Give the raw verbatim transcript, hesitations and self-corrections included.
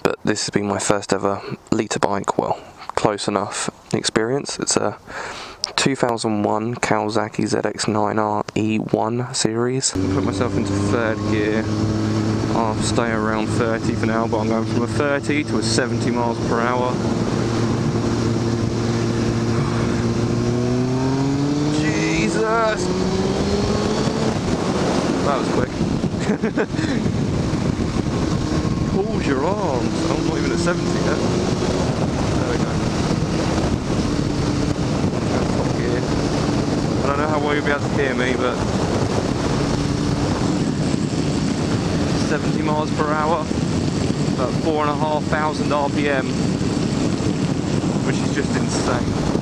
but this has been my first ever litre bike, well, close enough experience. It's a two thousand one Kawasaki Z X nine R E one series. Put myself into third gear. I'll stay around thirty for now, but I'm going from a thirty to a seventy miles per hour. Jesus! That was quick. Hold your arms. I'm not even at seventy yet. There we go. Top gear. I don't know how well you'll be able to hear me, but seventy miles per hour, about four and a half thousand R P M, which is just insane.